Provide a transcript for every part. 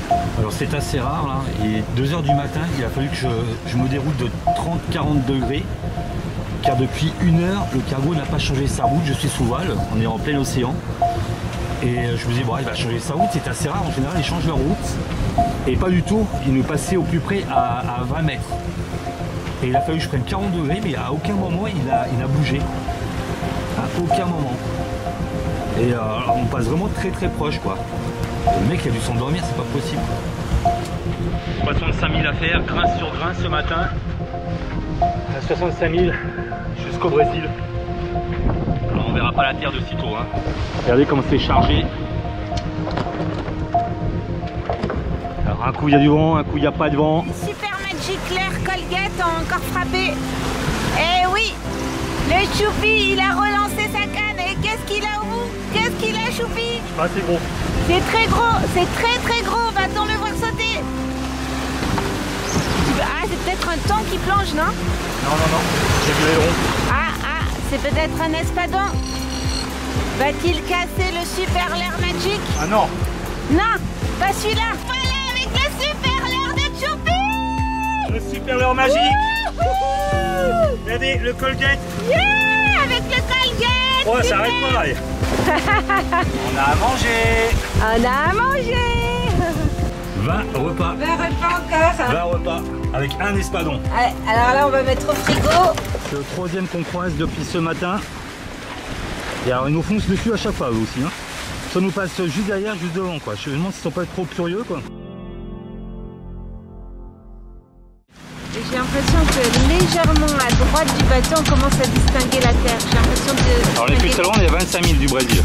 Alors c'est assez rare là, et 2 h du matin, il a fallu que je me déroule de 30-40 degrés, car depuis 1 heure, le cargo n'a pas changé sa route, je suis sous voile, on est en plein océan, et je me disais, bon, il va changer sa route, c'est assez rare, en général ils changent leur route, et pas du tout, ils nous passaient au plus près à 20 mètres. Et il a fallu que je prenne 40 degrés, mais à aucun moment il a bougé, à aucun moment. Et on passe vraiment très proche quoi. Le mec il a dû s'endormir, c'est pas possible. Poisson de 5000 à faire, grain sur grain ce matin. À 65 000 jusqu'au Brésil. Alors on verra pas la terre de sitôt. Hein. Regardez comment c'est chargé. Alors un coup il y a du vent, un coup il n'y a pas de vent. Super Magic Clair Colgate a encore frappé. Eh oui, le Choupi il a relancé sa canne. Et qu'est-ce qu'il a au bout? Qu'est-ce qu'il a, Choupi? Ah c'est gros. C'est très gros, c'est très gros. Va-t-on le voir sauter? Ah, c'est peut-être un thon qui plonge, non? Non, j'ai vu les ronds. Ah, c'est peut-être un espadon. Va-t-il casser le super leurre magique? Ah non. Non, pas celui-là. Voilà, avec le super leurre de Choupi. Le super leurre magique. Regardez, le Colgate. Yeah, avec le Colgate. Oh, ça arrête pas. Allez. On a à manger. On a à manger. 20 repas. 20 repas encore. 20 repas avec un espadon. Allez, alors là, on va mettre au frigo. C'est le 3e qu'on croise depuis ce matin. Et alors, ils nous foncent dessus à chaque fois, eux aussi. Hein. Ça nous passe juste derrière, juste devant, quoi. Je me demande s'ils sont pas trop curieux, quoi. J'ai l'impression que légèrement à droite du bateau, on commence à distinguer la terre. J'ai l'impression de... Alors, les plus très loin, on est à 25 000 du Brésil.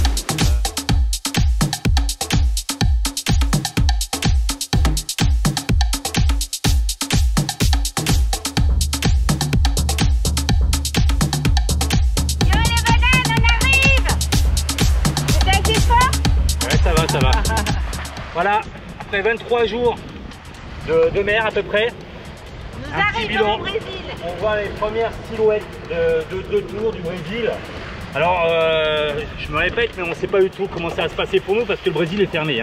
Ça va. Voilà, après 23 jours de mer à peu près. Nous arrivons au Brésil. On voit les premières silhouettes de tour du Brésil. Alors, je me répète, mais on ne sait pas du tout comment ça va se passer pour nous parce que le Brésil est fermé. Hein.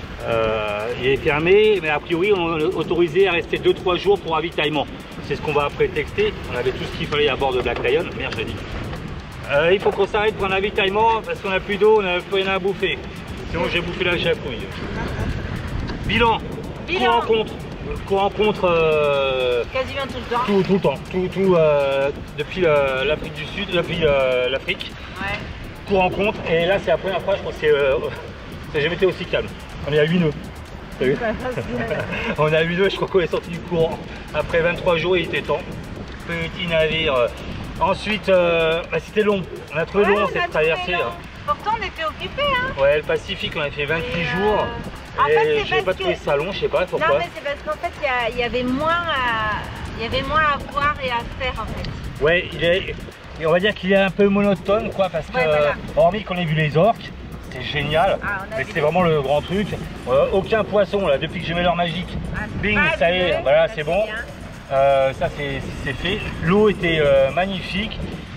Il est fermé, mais a priori, on est autorisé à rester 2-3 jours pour ravitaillement. C'est ce qu'on va après texter. On avait tout ce qu'il fallait à bord de Black Lion. Merde, je l'ai dit. Il faut qu'on s'arrête pour un ravitaillement parce qu'on n'a plus d'eau, on n'a plus rien à bouffer. Sinon j'ai bouffé la chapouille. Bilan. Co-rencontre quasiment tout le temps. Tout le temps. Depuis l'Afrique du Sud, depuis l'Afrique. Ouais. Co-rencontre. Et là c'est la première fois, je pense que ça n'a jamais été aussi calme. On est à 8 nœuds. T'as vu? On est à 8 nœuds, je crois qu'on est sorti du courant. Après 23 jours, il était temps. Petit navire. Ensuite, c'était long. On a trouvé long cette traversée. Pourtant on était occupés hein. Ouais, le Pacifique on a fait 28 jours. En fait, j'ai pas trouvé ça long, je sais pas pourquoi. Non mais c'est parce qu'en fait il y avait moins à voir et à faire en fait. Ouais, on va dire qu'il est un peu monotone quoi parce que voilà. Hormis qu'on ait vu les orques, c'est génial. Mais c'est vraiment le grand truc. Aucun poisson là, depuis que j'ai mis l'heure magique. Bing, ça y est, voilà c'est bon. Ça c'est fait. L'eau était magnifique.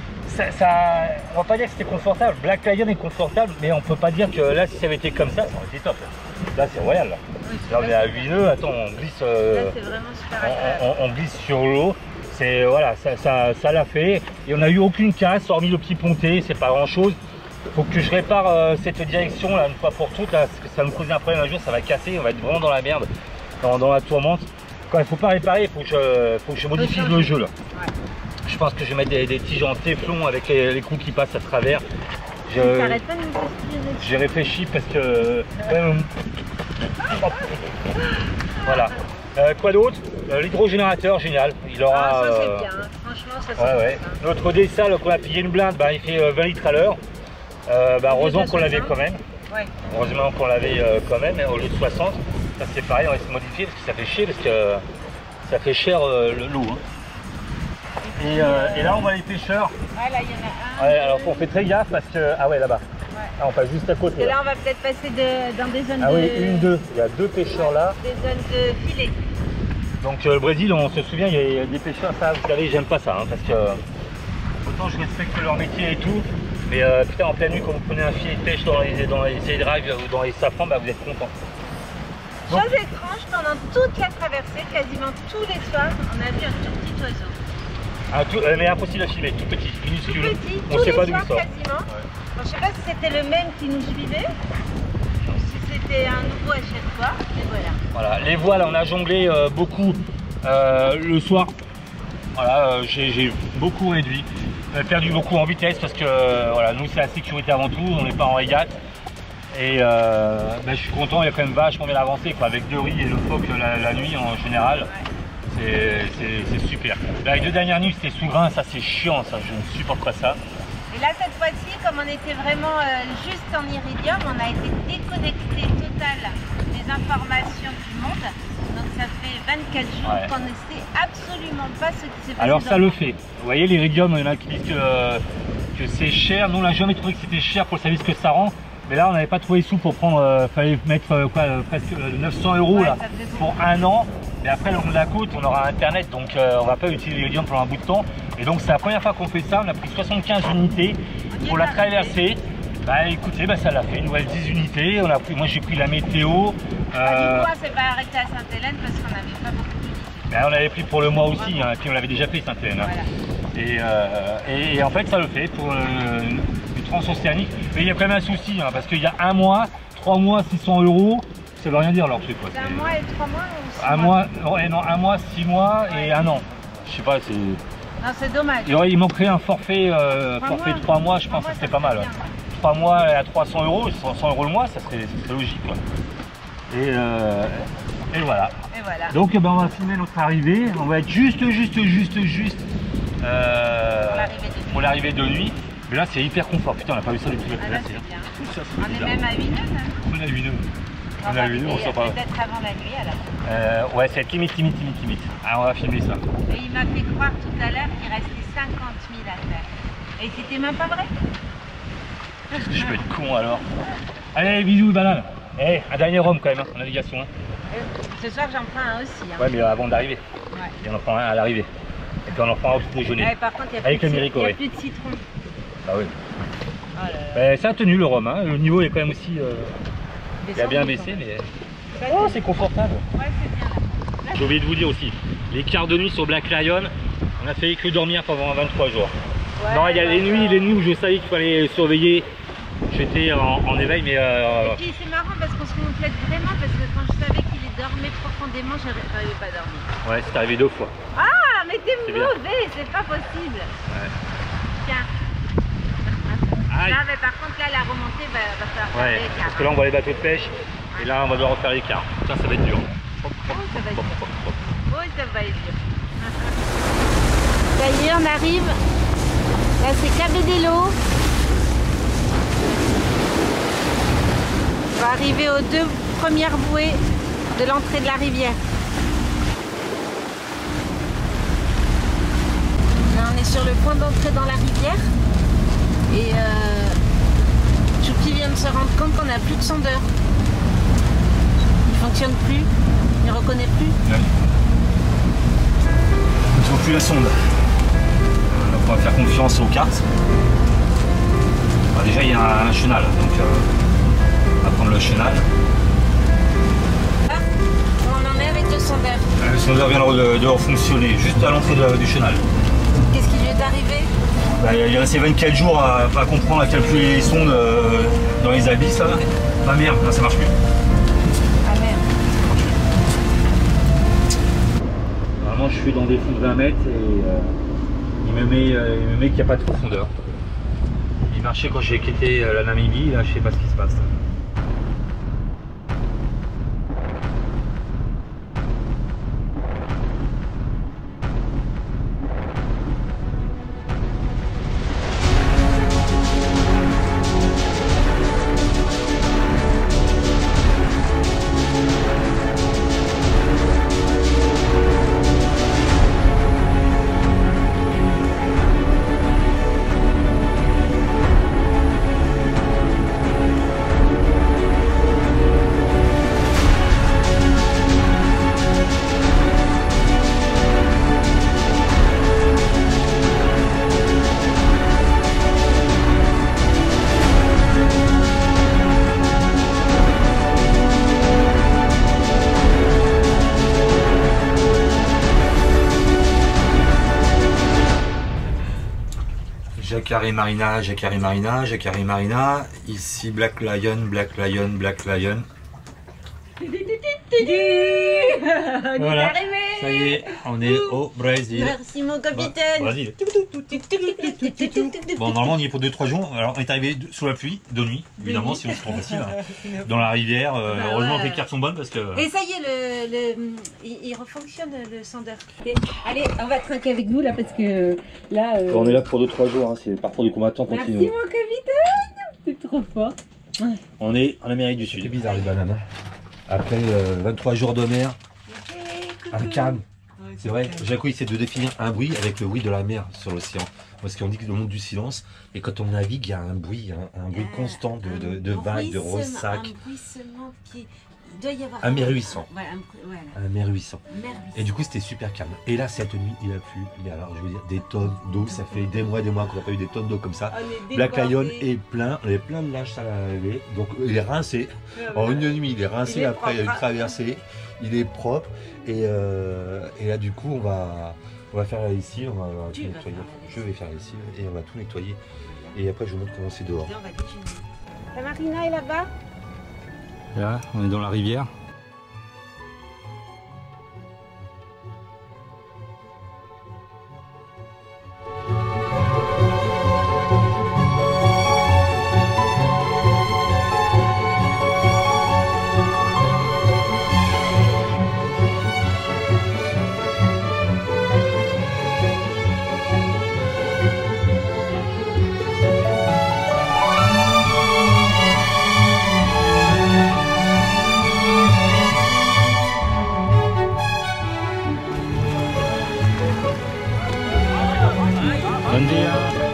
On va pas dire que c'était confortable. Black Lion est confortable, mais on peut pas dire que là, si ça avait été comme ça aurait été top. Là, c'est royal. Là, oui, là on est à 8 nœuds. Attends, on glisse. Là, c'est vraiment super on glisse sur l'eau. C'est voilà, ça l'a fait. Et on n'a eu aucune casse, hormis le petit ponté. C'est pas grand chose. Faut que je répare cette direction là une fois pour toutes là, parce que ça va me causer un problème un jour. Ça va casser. On va être vraiment dans la merde, dans la tourmente. Quand il faut pas réparer, faut que je modifie le jeu là. Ouais. Je pense que je vais mettre des tiges en téflon avec les coups qui passent à travers. J'ai réfléchi parce que... Voilà. Quoi d'autre? L'hydrogénérateur, génial. Il aura... ça c'est bien, franchement ça c'est ouais. Bien. Notre dessal qu'on a payé une blinde, il fait 20 litres à l'heure. Heureusement qu'on l'avait quand même. Ouais. Heureusement qu'on l'avait quand même, au lieu de 60. Ça c'est pareil, on va se modifier parce que ça fait chier, parce que ça fait cher l'eau. Hein. Et là on voit les pêcheurs. Ouais, là il y en a un. Ouais, alors on fait très gaffe parce que... Ah ouais, là-bas. Ouais. Ah, on passe juste à côté. Et là on va peut-être passer dans des zones de... Ah oui, deux. Il y a 2 pêcheurs là. Des zones de filet. Donc le Brésil, on se souvient, il y a des pêcheurs, ça, vous savez, j'aime pas ça. Hein, parce que autant je respecte leur métier et tout. Mais putain, en pleine nuit, quand vous prenez un filet de pêche dans les drives ou dans les safrans, vous êtes content. Chose étrange, pendant toute la traversée, quasiment tous les soirs, on a vu un tout petit oiseau. Mais impossible à filmer, tout petit, minuscule. Tout petit, on tous sait les pas d'où soirs il sort. quasiment. Bon, je sais pas si c'était le même qui nous suivait, ou si c'était un nouveau à chaque fois, mais voilà. Voilà, les voiles, on a jonglé beaucoup le soir. Voilà, j'ai beaucoup réduit. On a perdu beaucoup en vitesse parce que voilà, nous c'est la sécurité avant tout, on n'est pas en régate. Et je suis content, il y a quand même vachement bien avancé quoi, avec Dory et le phoque la nuit en général. C'est super. Là, les 2 dernières nuits c'était sous grain, ça c'est chiant, ça, je ne supporte pas ça. Et là cette fois-ci, comme on était vraiment juste en iridium, on a été déconnecté total des informations du monde. Donc ça fait 24 jours qu'on ne sait absolument pas ce qui s'est passé. Alors ça le fait. Vous voyez l'iridium, il y en a qui disent que c'est cher. Nous on n'a jamais trouvé que c'était cher pour le service que ça rend. Mais là on n'avait pas trouvé sous pour prendre, fallait mettre presque 900 € là, pour 1 an. Et après le long de la côte on aura internet, donc on va pas utiliser l'iridium pendant un bout de temps. Et donc c'est la première fois qu'on fait ça, on a pris 75 unités pour la traverser. Bah écoutez, ça l'a fait, une nouvelle 10 unités. On a pris, moi j'ai pris la météo. Pourquoi c'est pas arrêté à Sainte-Hélène parce qu'on n'avait pas beaucoup d'unités. On avait pris pour le mois aussi, et puis on l'avait déjà fait Sainte-Hélène. Voilà. Et en fait ça le fait pour le transocéanique. Mais il y a quand même un souci, parce qu'il y a 1 mois, 3 mois, 600 €, ça veut rien dire leur truc. C'est 1 mois et 3 mois ou 6 mois? 1 mois, 6 mois et 1 an. Je sais pas, c'est... Non, c'est dommage. Il manquerait un forfait, forfait de 3 mois, je pense que c'était pas mal. 3 mois à 300 €, 100 € le mois, ça serait logique. Quoi. Et voilà. Et voilà. Donc on va filmer notre arrivée. On va être juste pour l'arrivée de nuit. Mais là c'est hyper confort. Putain, on n'a pas vu ça depuis la traversée. On est même à 8 nœuds. On a 8 nœuds. On a 8 nœuds, on sent pas. Peut-être avant la nuit alors. Ouais, c'est timide. Alors on va filmer ça. Et il m'a fait croire tout à l'heure qu'il restait 50 000 à faire. Et c'était même pas vrai. Est-ce que je peux être con alors? Allez, bisous, banane. Un dernier rhum quand même, en navigation. Ce soir j'en prends un aussi. Ouais, mais avant d'arriver. Et on en prend un à l'arrivée. Et puis on en prend un au petit déjeuner. Par contre, il n'y a, plus de citron. Bah oui. Oh là là. Ça a tenu le rhum, le niveau est quand même aussi... il a bien baissé, mais... Oh, c'est confortable. Ouais, c'est bien là. J'ai oublié de vous dire aussi, les quarts de nuit sur Black Lion, on a fait que dormir pendant 23 jours. Ouais, non, il y a les nuits où je savais qu'il fallait surveiller. J'étais en éveil, mais... Et puis c'est marrant parce qu'on se complète vraiment, parce que quand je savais qu'il dormait profondément, je n'arrivais pas à dormir. Ouais, c'est arrivé 2 fois. Ah, mais t'es mauvais, c'est pas possible. Ouais. Tiens. Là, mais par contre, là, la remontée va falloir faire l'écart. Parce que là, on voit les bateaux de pêche, et là, on va devoir refaire l'écart. Ça va être dur. Oh, ça va être dur. Oh, ça va être dur. Ça y est, on arrive. Là, c'est Cabedelo. On va arriver aux 2 premières bouées de l'entrée de la rivière. Là, on est sur le point d'entrée dans la rivière. Et Choupi vient de se rendre compte qu'on n'a plus de sondeur. Il ne fonctionne plus, il ne reconnaît plus. Ouais. Ils ne trouvent plus la sonde. Donc on va faire confiance aux cartes. Alors déjà il y a un chenal, donc on va prendre le chenal. Ah, on en est avec le sondeur. Le sondeur vient de refonctionner, juste à l'entrée du chenal. Qu'est-ce qui lui est arrivé? Il est resté 24 jours à comprendre, à calculer les sondes dans les abysses là. Ah merde, là, ça marche plus. Ah merde. Normalement je suis dans des fonds de 20 mètres et il me met qu'il n'y a pas de profondeur. Il marchait quand j'ai quitté la Namibie, là je sais pas ce qui se passe. Jacare Marina, Jacare Marina, Jacare Marina. Ici Black Lion, Black Lion, Black Lion. Voilà, ça y est, on est au Brésil. Merci mon capitaine. Brésil. Bon, normalement on y est pour 2-3 jours. Alors on est arrivé sous la pluie, de nuit, évidemment, sinon c'est trop facile. Dans la rivière, heureusement que les cartes sont bonnes parce que... Et ça y est, il refonctionne le sondeur. Allez, on va trinquer avec vous là parce que là... On est là pour 2-3 jours, hein, c'est le parcours du combattant continu. Merci mon capitaine. C'est trop fort. On est en Amérique du Sud. C'est bizarre les bananes. Après 23 jours de mer, un calme. C'est vrai, Jaco essaie de définir un bruit avec le bruit de la mer sur l'océan. Parce qu'on dit que le monde du silence, et quand on navigue, il y a un bruit constant de vagues, de ressac. Un bruissement qui doit y avoir. Un méruissant. Voilà, un méruissant. Et du coup, c'était super calme. Et là, cette nuit, il a plu. Mais alors, je veux dire, des tonnes d'eau. Ça fait des mois qu'on n'a pas eu des tonnes d'eau comme ça. Black Lion est plein. On est plein de linge sale à laver. Donc, il est rincé. En une nuit, il est rincé après une traversée. Il est propre. Et là, du coup, on va faire la lessive. On va tout nettoyer. Je vais faire la lessive et on va tout nettoyer. Et après, je vous montre comment c'est dehors. La marina est là-bas. Là, on est dans la rivière. Bon dia.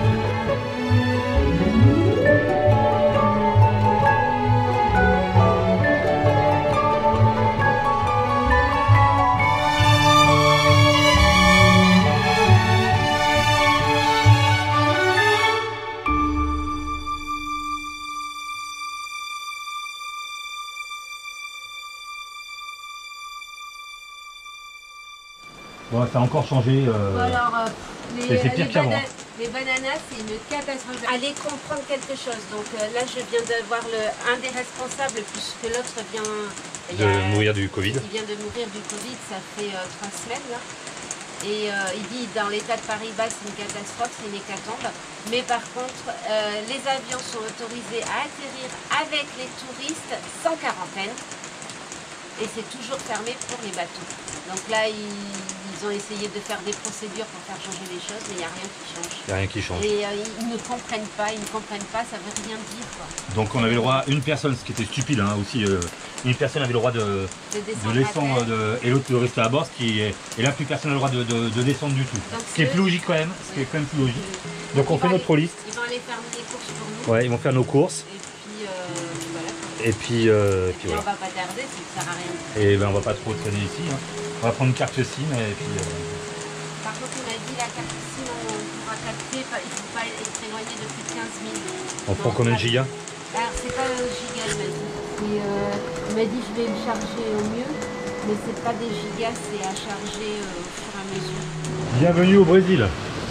Bon, ça a encore changé. Alors, c'est pire qu'avant. Les bananas, c'est une catastrophe. Allez comprendre quelque chose. Donc là, je viens de voir un des responsables, puisque l'autre vient de mourir du Covid. Il vient de mourir du Covid, ça fait 3 semaines là. Et il dit dans l'état de Paris-Bas, c'est une catastrophe, c'est une hécatombe. Mais par contre, les avions sont autorisés à atterrir avec les touristes sans quarantaine. Et c'est toujours fermé pour les bateaux. Donc là, ils ont essayé de faire des procédures pour faire changer les choses, mais il n'y a rien qui change. Il n'y a rien qui change. Et ils ne comprennent pas, ça veut rien dire quoi. Donc on avait le droit, une personne, ce qui était stupide hein, aussi, une personne avait le droit de descendre et l'autre de rester à bord, et là plus personne n'a le droit de descendre du tout. Donc, ce qui est plus logique quand même, ce qui est quand même plus logique. Donc on fait notre liste. Ils vont aller faire des courses pour nous. Ouais, ils vont faire nos courses. Et puis voilà. On va pas tarder, ça ne sert à rien. Et ben on va pas trop traîner ici. Hein. On va prendre une carte SIM et puis. Par contre, on a dit la carte SIM, on pourra capter, il ne faut pas être éloigné de plus de 15 000. On prend combien de gigas? Alors c'est pas gigas, il m'a dit. Il m'a dit je vais le charger au mieux, mais c'est pas des gigas, c'est à charger au fur et à mesure. Bienvenue au Brésil.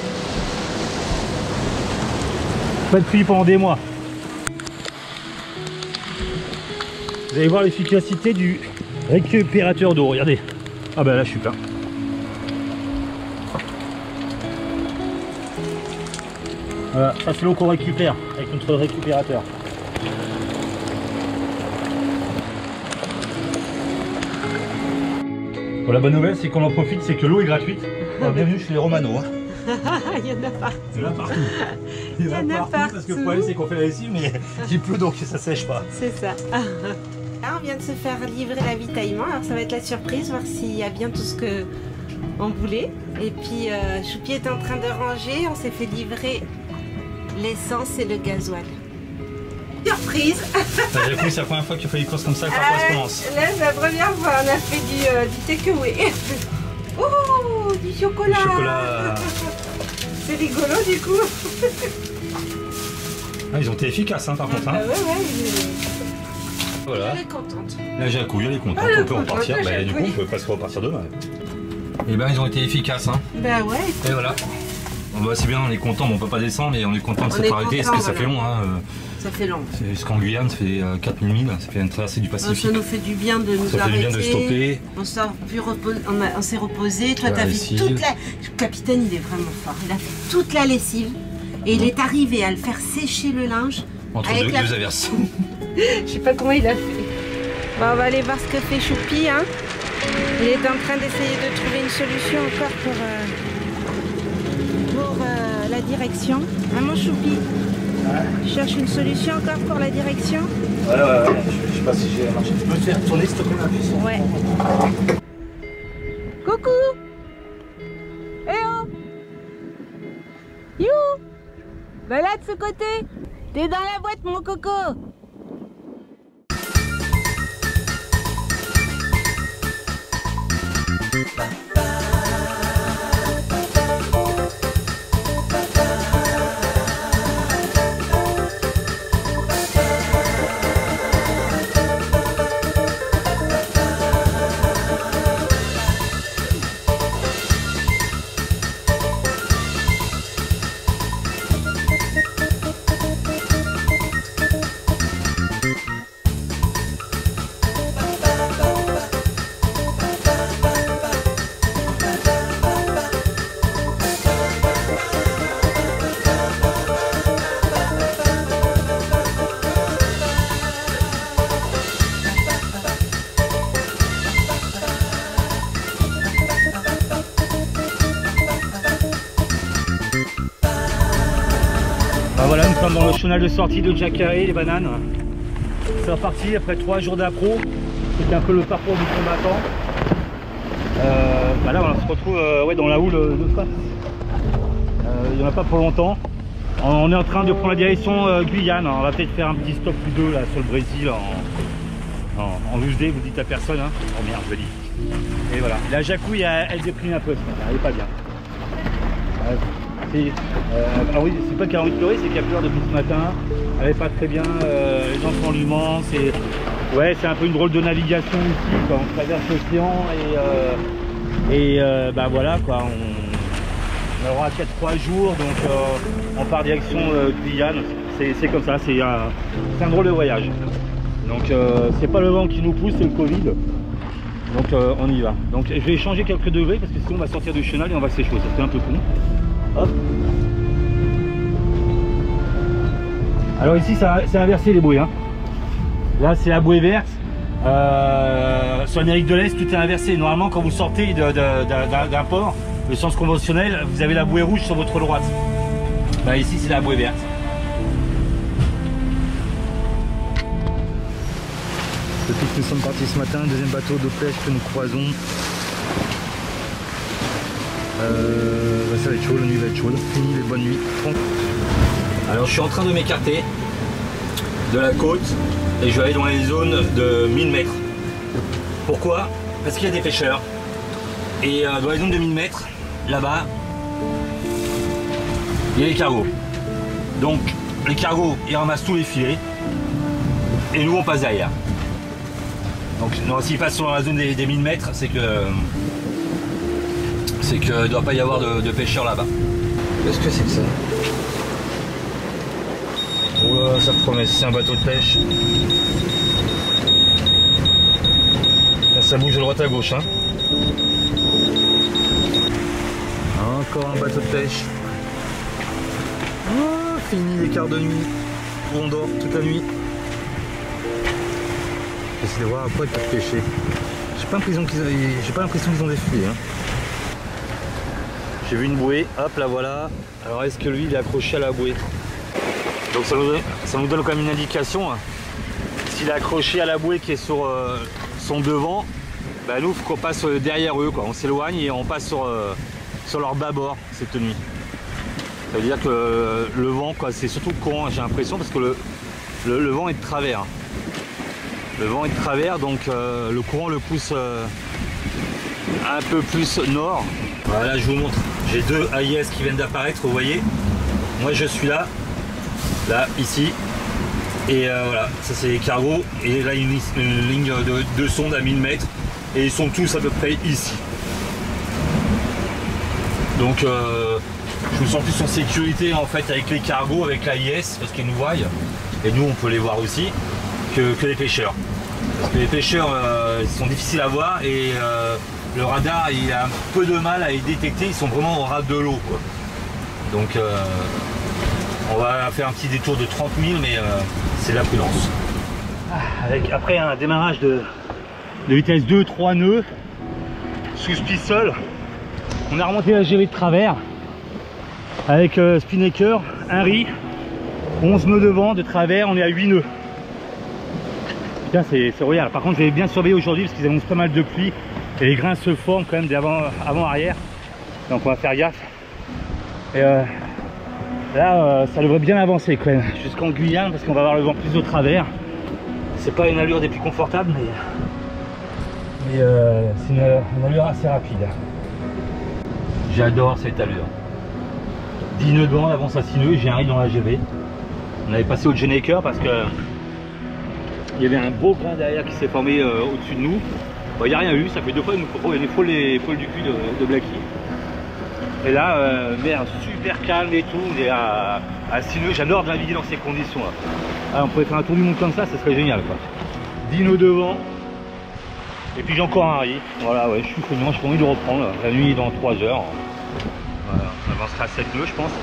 Pas de pluie pendant des mois. Vous allez voir l'efficacité du récupérateur d'eau, regardez. Ah bah là super. Voilà, ça c'est l'eau qu'on récupère avec notre récupérateur. Bon, la bonne nouvelle c'est qu'on en profite, c'est que l'eau est gratuite. Alors, bienvenue chez les Romano. Hein. Il y en a partout. Il y en a partout. Il y en a partout parce que le problème c'est qu'on fait la lessive mais il pleut donc ça sèche pas. C'est ça. Là, on vient de se faire livrer l'avitaillement, alors ça va être la surprise, voir s'il y a bien tout ce que on voulait. Et puis Choupi est en train de ranger, on s'est fait livrer l'essence et le gasoil. Surprise. Du coup, c'est la première fois qu'il faut les courses comme ça par correspondance. Là, c'est la première fois, on a fait du takeaway. Oh, du chocolat. Du chocolat. C'est rigolo du coup. Ah, ils ont été efficaces hein, par contre. Hein. Voilà. Elle est contente. La Jacouille, elle est contente, on peut repartir. Bah, du coup, on peut presque repartir demain. Et ben, ils ont été efficaces. Hein. Bah ouais. Et voilà. Bah, c'est bien, on est content, bon, on peut pas descendre, mais on est content de s'être arrêté parce que ça fait long. Hein, ça fait long. Jusqu'en Guyane, ça fait 4000 milles, ça fait une traversée du Pacifique. Ça nous fait du bien de nous arrêter. Ça fait du bien de stopper. On s'est reposé. Toi, t'as fait toute la... Le capitaine, il est vraiment fort. Il a fait toute la lessive et il est arrivé à le faire sécher le linge. Entre deux averses. Je sais pas comment il a fait. Bon, on va aller voir ce que fait Choupi. Hein. Il est en train d'essayer de trouver une solution encore pour la direction. Maman Choupi, tu cherches une solution encore pour la direction? Ouais, je sais pas si j'ai marché. Tu peux te faire tourner s'il te plaît la puce? Ouais. Coucou. Eh oh. You. Bah là de ce côté. T'es dans la boîte mon coco. Voilà, nous sommes dans le chenal de sortie de Jacare, les bananes. C'est reparti après 3 jours d'appro. C'était un peu le parcours du combattant. Là, on se retrouve dans la houle de face. Il n'y en a pas pour longtemps. On est en train de prendre la direction Guyane. On va peut-être faire un petit stop ou deux là, sur le Brésil en loose day, vous dites à personne. Hein. Oh merde, je le dis. Et voilà. La jacouille, elle déprime un peu, elle est pas bien. Alors oui, c'est pas qu'elle a envie de pleurer, c'est qu'elle pleure depuis ce matin. Elle est pas très bien, les gens sont lui-même. C'est un peu une drôle de navigation ici quand on traverse l'océan et voilà quoi. On aura 3 jours, donc on part direction Guyane. C'est comme ça, c'est un drôle de voyage. Donc c'est pas le vent qui nous pousse, c'est le Covid. Donc on y va. Donc je vais changer quelques degrés parce que sinon on va sortir du chenal et on va s'échauffer. Ça fait un peu con. Hop. Alors ici c'est inversé les bouées. Hein. Là c'est la bouée verte. Sur l'Amérique de l'Est tout est inversé. Normalement quand vous sortez d'un port, le sens conventionnel, vous avez la bouée rouge sur votre droite. Bah, ici c'est la bouée verte. Depuis que nous sommes partis ce matin, deuxième bateau de pêche que nous croisons. Ça va être chaud, la nuit va être chaude. Fini les bonnes nuits. Alors je suis en train de m'écarter de la côte et je vais aller dans les zones de 1000 mètres. Pourquoi? Parce qu'il y a des pêcheurs. Et dans les zones de 1000 mètres, là-bas, il y a les cargos. Donc les cargos, ils ramassent tous les filets et nous on passe derrière. Donc s'ils passent sur la zone des 1000 mètres, c'est que il ne doit pas y avoir de pêcheurs là-bas. Qu'est-ce que c'est que ça? Oh là, ça promet, c'est un bateau de pêche. Là, ça bouge de droite à gauche. Hein. Encore un bateau de pêche. Oh, fini les quarts de nuit. Où on dort toute la nuit. J'essaie de voir à quoi ils peuvent pêcher. J'ai pas l'impression qu'ils ont des filets. Hein. J'ai vu une bouée, hop la voilà. Alors est-ce que lui il est accroché à la bouée? Donc ça nous donne quand même une indication. Hein. S'il est accroché à la bouée qui est sur son devant, bah nous il faut qu'on passe derrière eux, quoi. On s'éloigne et on passe sur leur bâbord cette nuit. Ça veut dire que le vent, c'est surtout le courant, j'ai l'impression, parce que le vent est de travers. Le vent est de travers, donc le courant le pousse un peu plus nord. Voilà, je vous montre. J'ai 2 AIS qui viennent d'apparaître, vous voyez. Moi je suis là, ici. Et voilà, ça c'est les cargos. Et là une ligne de sonde à 1000 mètres. Et ils sont tous à peu près ici. Donc Je me sens plus en sécurité en fait avec les cargos, avec l'AIS, parce qu'ils nous voient, et nous on peut les voir aussi, que les pêcheurs. Parce que les pêcheurs ils sont difficiles à voir et le radar il a un peu de mal à les détecter, ils sont vraiment au ras de l'eau. Donc on va faire un petit détour de 30 000 mais c'est de la prudence. Après un démarrage de vitesse 2-3 nœuds sous Spitzel, on a remonté la GV de travers avec Spinnaker, Henry, 11 nœuds de vent de travers, on est à 8 nœuds. Putain, c'est royal. Par contre, j'ai bien surveillé aujourd'hui parce qu'ils annoncent pas mal de pluie et les grains se forment quand même d'avant-arrière. Donc on va faire gaffe. Et là, ça devrait bien avancer quand même jusqu'en Guyane parce qu'on va avoir le vent plus au travers. C'est pas une allure des plus confortables, mais c'est une allure assez rapide. J'adore cette allure. 10 nœuds de vent, on avance à 6 nœuds, j'ai un riz dans la GV. On avait passé au Geneker parce que il y avait un beau grain derrière qui s'est formé au-dessus de nous. Bon, il n'y a rien eu, ça fait 2 fois qu'il nous propose, il y a les fôles du cul de Blacky. Et là, mer super calme et tout, on est à 6 nœuds, j'adore naviguer dans ces conditions là. Ah, on pourrait faire un tour du monde comme ça serait génial quoi. 10 nœuds de vent. Et puis j'ai encore un riz. Voilà, ouais, je suis feignant, j'ai pas envie de reprendre. La nuit est dans 3 heures. Voilà, on avancera à 7 nœuds je pense.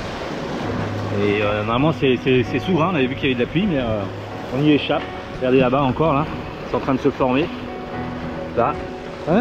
Et normalement c'est souverain, on avait vu qu'il y avait de la pluie, mais on y échappe. Regardez là-bas encore là, c'est en train de se former. Là, hein,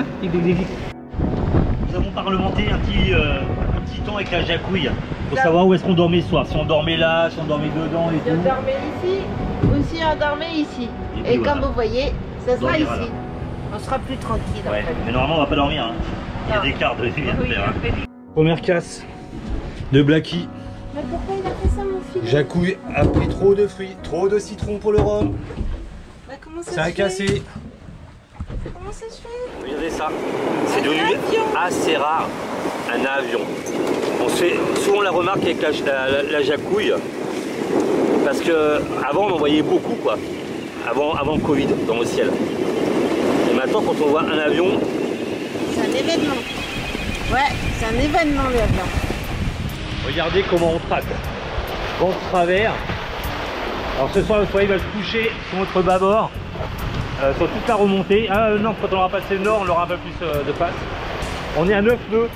nous avons parlementé un petit temps avec la jacouille pour savoir où est-ce qu'on dormait ce soir. Si on dormait là, si on dormait dedans et tout. On dormait ici, ou si on dormait ici. Et comme vous voyez, ça sera ici. Là. On sera plus tranquille. Ouais, mais normalement on va pas dormir. Hein. Il y a des quarts de nuit à faire. Hein. Première casse de Blacky. Mais pourquoi il a fait ça mon fils? Jacouille a pris trop de fruits, trop de citron pour le rhum. Bah, comment ça ça a cassé. Comment ça se fait? Regardez ça. C'est devenu assez rare un avion. On se fait souvent la remarque avec la jacouille. Parce que avant on en voyait beaucoup quoi. Avant le Covid dans le ciel. Et maintenant quand on voit un avion. C'est un événement. Ouais, c'est un événement l'avion. Regardez comment on traque. Vent de travers. Alors ce soir le soleil va se coucher sur notre bâbord. Sur toute la remontée. Ah non, quand on aura passé le nord, on aura un peu plus de passe. On est à 9 nœuds.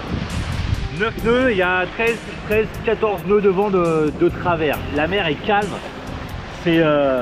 9 nœuds, il y a 13-14 nœuds de vent de travers. La mer est calme. C'est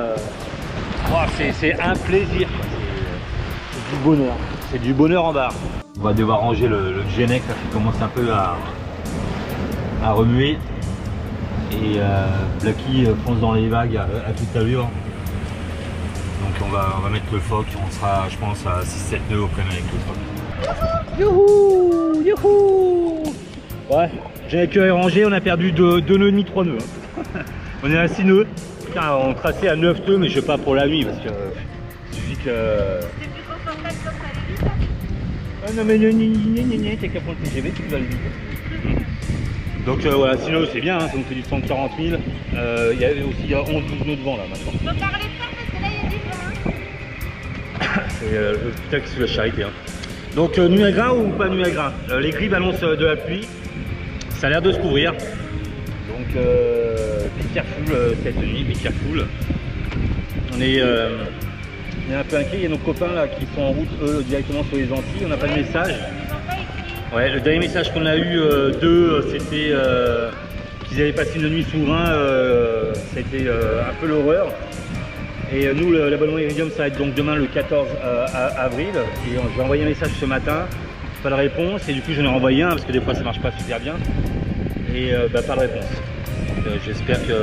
un plaisir. C'est du bonheur. C'est du bonheur en barre. On va devoir ranger le Genek qui commence un peu à remuer. Et Blacky fonce dans les vagues à toute allure. Donc on va mettre le phoque, on sera je pense à 6-7 nœuds au plein avec le phoque. Youhou, youhou. Ouais, Genek est rangé, on a perdu 2 nœuds et demi, 3 nœuds. On est à 6 nœuds. Putain, on traçait à 9 nœuds mais je sais pas pour la nuit parce que il suffit que... C'est plus confortable quand ça allait vite. Ah non mais t'es qu'à prendre le TGV, tu vas aller vite. Donc voilà, 6 nœuds c'est bien, hein, ça nous fait du 140 000. Il y a aussi 11-12 nœuds de vent là maintenant. On peut parler fort parce que là il y a du vent. C'est le putain sous la charité. Hein. Donc nuit à grain ou pas nuit à grain? Les grilles annoncent de la pluie. Ça a l'air de se couvrir. Donc be careful cette nuit, be careful. On est un peu inquiet, il y a nos copains là qui sont en route eux directement sur les Antilles, on n'a pas de message. Ouais, le dernier message qu'on a eu d'eux c'était qu'ils avaient passé une nuit sous Rhin, ça a été un peu l'horreur. Et nous l'abonnement Iridium ça va être donc demain le 14 avril et je vais envoyer un message ce matin, pas de réponse et du coup j'en ai renvoyé un parce que des fois ça marche pas super bien et pas de réponse. J'espère que...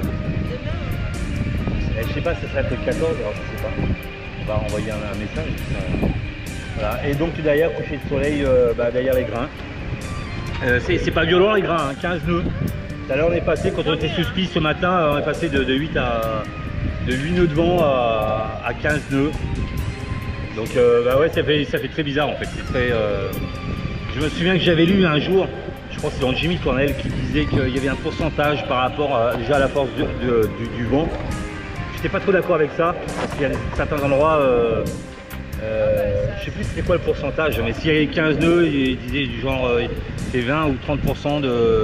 Je sais pas si ça sera le 14, alors je sais pas. On va envoyer un message. Voilà. Et donc derrière, coucher de soleil derrière les grains. C'est pas violent les grains, hein, 15 nœuds. Tout à l'heure on est passé, quand on était suspis ce matin, on est passé de 8 nœuds de vent à 15 nœuds. Donc ouais, ça fait très bizarre en fait. Très, je me souviens que j'avais lu un jour, je crois que c'est dans Jimmy Tournel qui disait qu'il y avait un pourcentage par rapport déjà à la force du vent. J'étais pas trop d'accord avec ça, parce qu'il y a certains endroits, je sais plus c'était quoi le pourcentage, mais s'il y avait 15 nœuds, il disait du genre c'est 20 ou 30%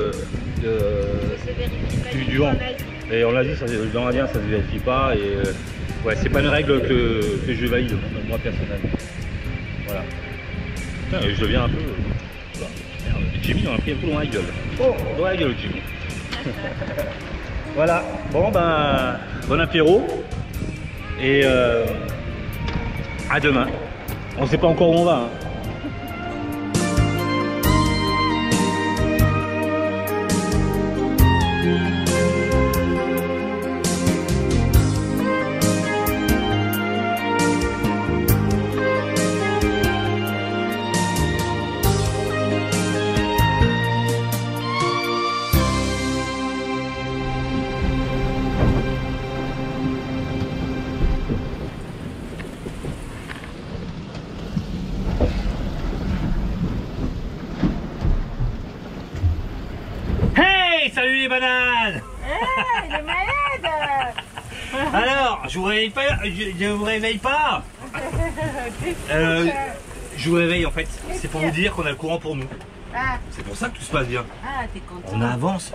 du vent. Et en Asie, dans l'Indien, ça se vérifie pas. Et ouais, c'est pas une règle que je valide, moi personnellement. Voilà. Putain, je deviens un peu. Merde, Jimmy, on a pris un coup dans la gueule. Oh, dans la gueule, Jimmy. Voilà. Bon, ben, bon apéro. Et à demain. On sait pas encore où on va. Hein. Salut les bananes. Hey, il est malade. Alors, je vous réveille pas, je vous réveille pas. Je vous réveille en fait, c'est pour vous dire qu'on a le courant pour nous. Ah. C'est pour ça que tout se passe bien. Ah, t'es content. On avance.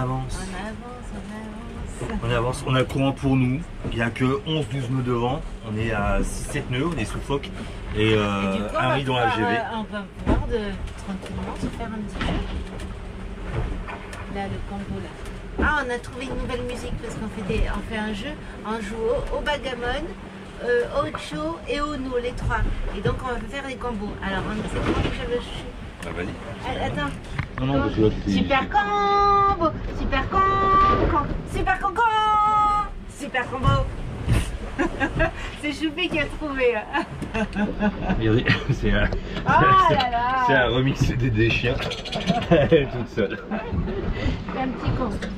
On avance, on a le courant pour nous. Il n'y a que 11-12 nœuds devant. On est à 6-7 nœuds, on est sous foc. Et du coup, un riz dans la GV. On va pouvoir tranquillement se faire un petit jeu. Là, le combo là. Ah, on a trouvé une nouvelle musique parce qu'on fait un jeu. On joue au bagamon, au cho et au nou, les trois. Et donc on va faire des combos. Alors, on sait comment que je le chou. Bah vas-y. Attends. Non, parce que là, super combo, super combo, super combo, super combo. C'est Choupi qui a trouvé. C'est un remix des chiens. Elle est toute seule. C'est un petit con.